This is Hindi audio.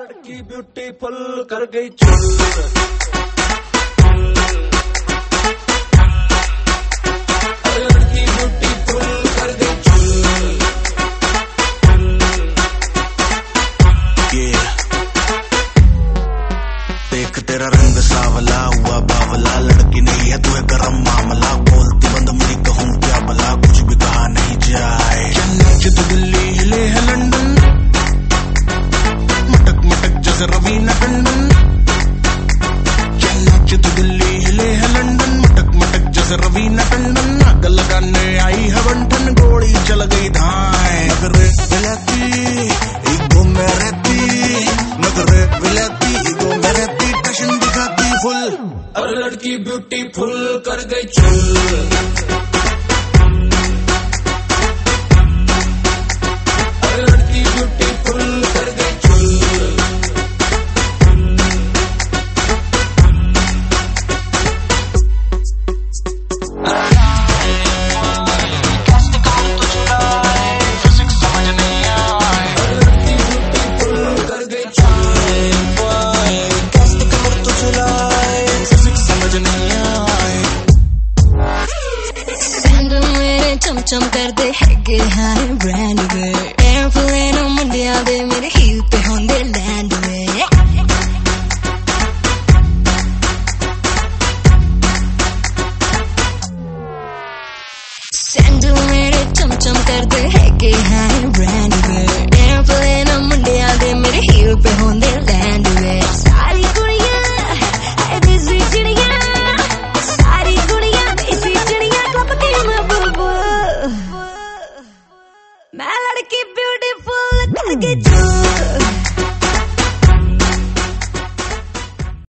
लड़की ब्यूटीफुल कर गई चुल। लड़की ब्यूटीफुल कर गई चुल। देख तेरा रंग सावला हुआ बावला, लड़की नहीं है तू है गरम मामला। बोलती बंद मुड़ी कहूँ क्या भला, कुछ भी कहा नहीं जाए। चन्नी तो दिल्ली हिले है लंदन, मटक मटक जैसे रवीना टंडन। चन्नी तो दिल्ली हिले है लंदन, मटक मटक जैसे रवीना टंडन। आग लगाने आई है बंठन, गोली चल गई धाए। नगरे विलाती ईगो में रहती, नगरे विलाती ईगो में रहती, टशन दिखाती फुल। और लड़की ब्यूटीफुल कर गई चुल। चम चम कर दे है गिर हाय ब्रांड।